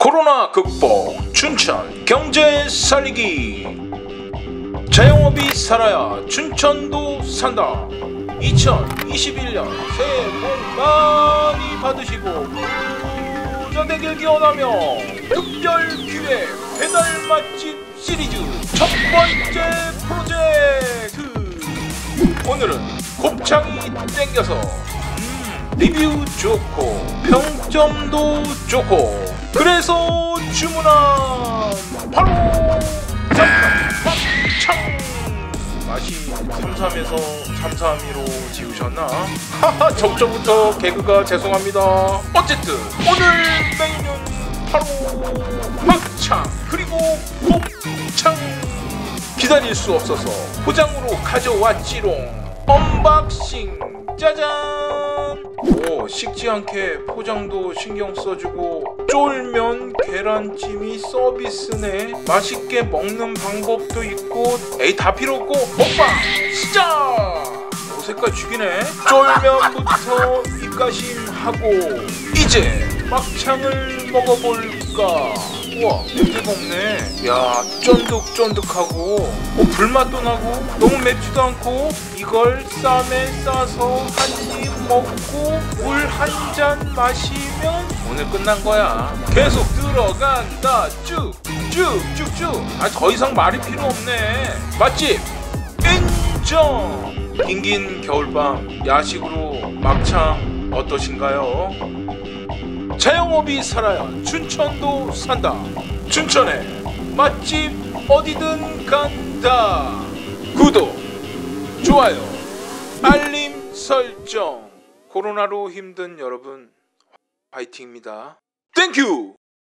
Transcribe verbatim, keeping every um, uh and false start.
코로나 극복, 춘천 경제 살리기. 자영업이 살아야 춘천도 산다. 이천이십일 년 새해 복 많이 받으시고 부자 되길 기원하며 특별 기획 배달 맛집 시리즈 첫 번째 프로젝트. 오늘은 곱창이 땡겨서 음, 리뷰 좋고 평점도 좋고 그래서 주문한 바로 쌈mak창. 맛이 삼삼에서 삼삼이로 지우셨나? 하하, 적저부터 개그가 죄송합니다. 어쨌든 오늘 메뉴는 바로 막창 그리고 곱창. 기다릴 수 없어서 포장으로 가져왔지롱. 언박싱 짜잔. 오, 식지 않게 포장도 신경 써주고 쫄면 계란찜이 서비스네. 맛있게 먹는 방법도 있고 에이 다 필요 없고 먹방 시작. 오, 색깔 죽이네. 쫄면부터 입가심하고 이제 막창을 먹어볼까. 우와, 냄새가 없네. 야, 쫀득쫀득하고 어, 불맛도 나고 너무 맵지도 않고 이걸 쌈에 싸서 한 입 먹고 물 한 잔 마시면 오늘 끝난 거야. 계속 들어간다. 쭉쭉쭉쭉. 아, 더 이상 말이 필요 없네. 맛집 인정. 긴긴 겨울밤 야식으로 막창 어떠신가요? 자영업이 살아야 춘천도 산다. 춘천에 맛집 어디든 간다. 구독, 좋아요, 알림 설정. 코로나로 힘든 여러분 화이팅입니다. 땡큐.